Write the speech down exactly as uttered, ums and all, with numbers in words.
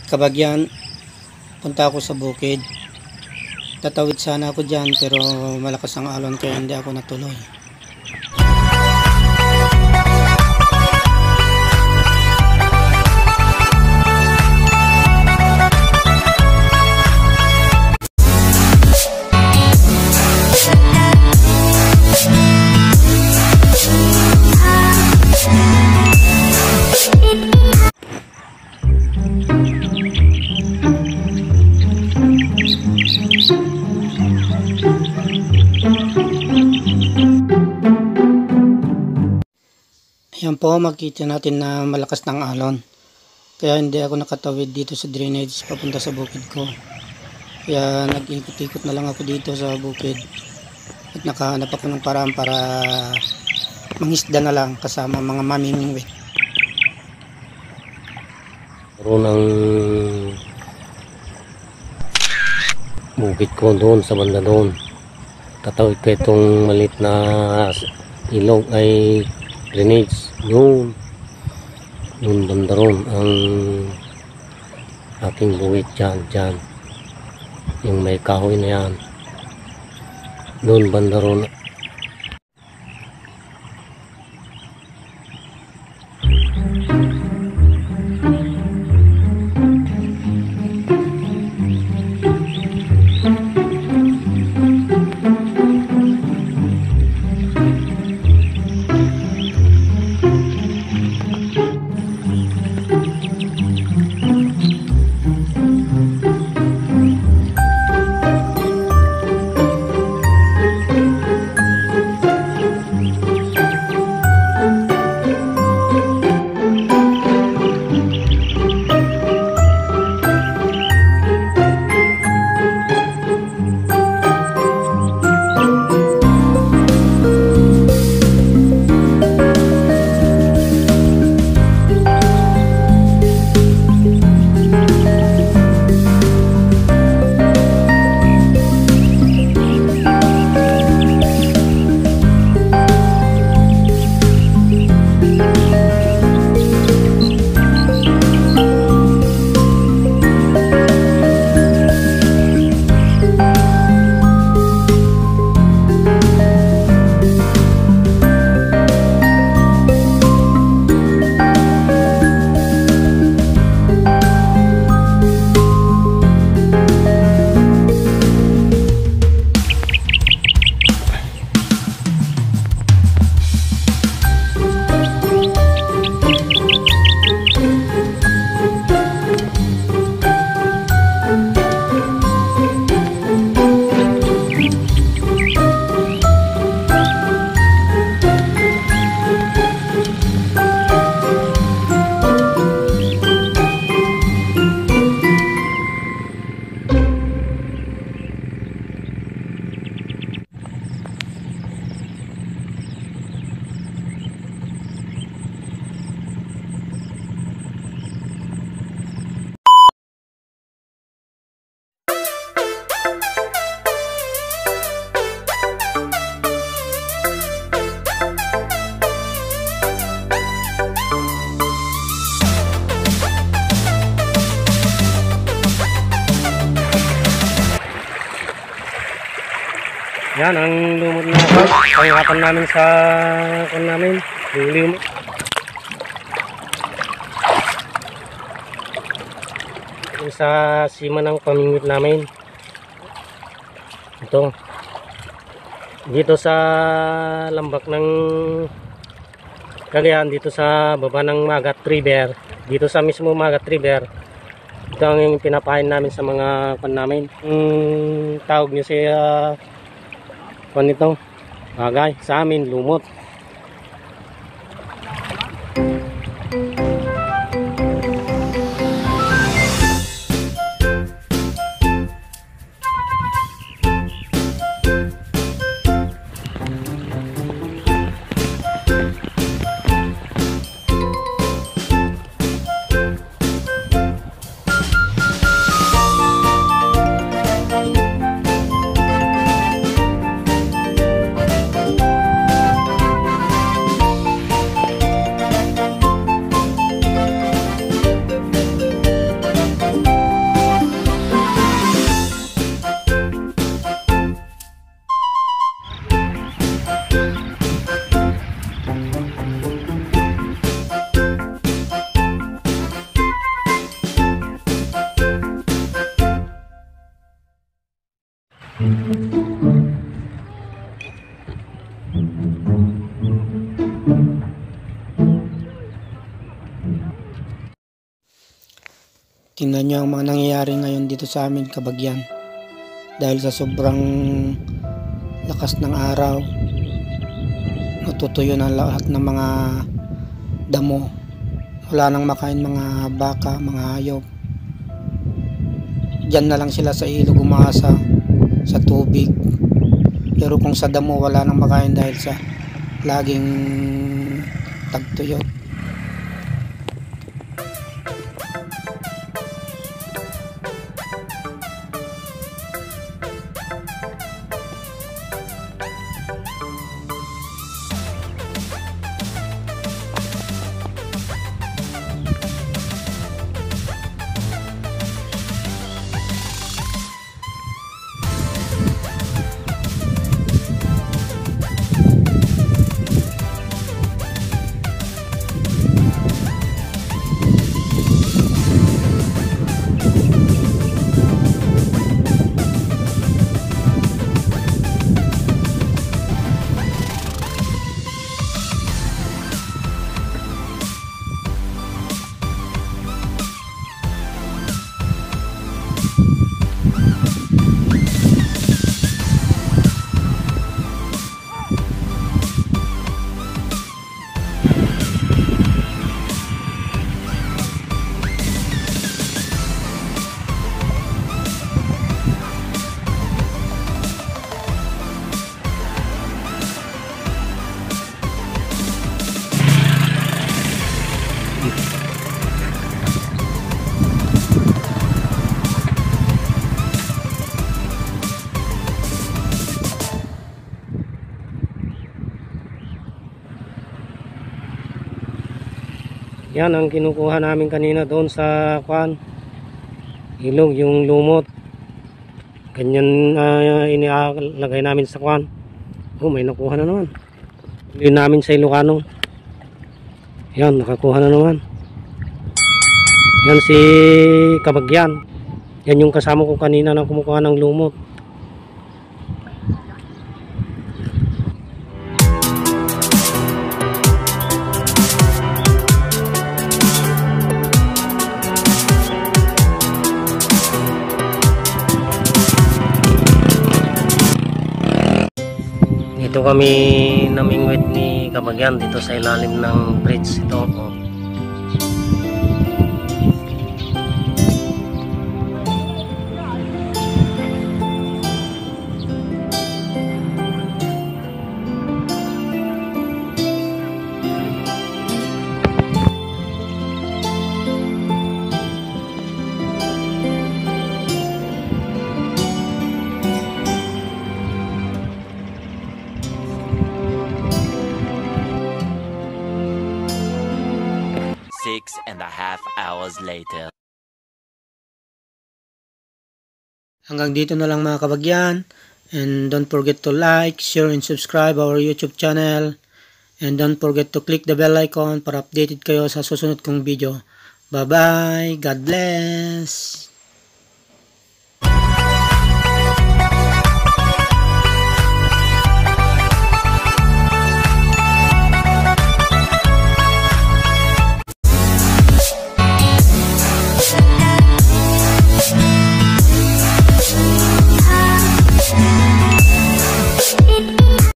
Kabagyan, punta ako sa bukid. Tatawid sana ako dyan pero malakas ang alon kaya hindi ako natuloy. Ayan po, makikita natin na malakas ng alon. Kaya hindi ako nakatawid dito sa drainage papunta sa bukid ko. Kaya nag-ikot-ikot na lang ako dito sa bukid. At nakahanap ako ng paraan para mangisda na lang kasama mga mamimingwit. Meron ang bukid ko doon sa banda doon. Tatawid ko itong maliit na ilog ay drainage. Yun yun banda ron ang aking buwit dyan dyan yung may kahoy na yan doon banda ron. Yan ang lumot na panghapan namin sa kan namin. Lumot. Yung sa sima ng pamingwit namin. Ito. Dito sa lambak ng Cagayan, dito sa baba ng Magat River, dito sa mismo Magat River. Ito ang pinapain namin sa mga kan namin. Yung tawag niyo siya kung ito, bagay, sa amin, lumot. Tingnan nyo ang mga nangyayari ngayon dito sa amin Kabagyan. Dahil sa sobrang lakas ng araw, natutuyo na lahat ng mga damo. Wala nang makain mga baka, mga hayop. Diyan na lang sila sa ilog umaasa sa tubig. Pero kung sa damo wala nang makain dahil sa laging tagtuyot. Yan ang kinukuha namin kanina doon sa kwan ilog, yung lumot. Ganyan uh, inialagay namin sa kwan. Oh, may nakuha na naman. Yun namin sa Ilocano. Yan, nakakuha na naman. Yan si Kabagyan. Yan yung kasama ko kanina na kumukuha ng lumot. Dito kami namingwit ni Kabagyan dito sa ilalim ng bridge ito. Oh. Six and a half hours later. Hanggang dito na lang mga Kabagyan. And don't forget to like, share, and subscribe our YouTube channel. And don't forget to click the bell icon para updated kayo sa susunod kong video. Bye bye. God bless.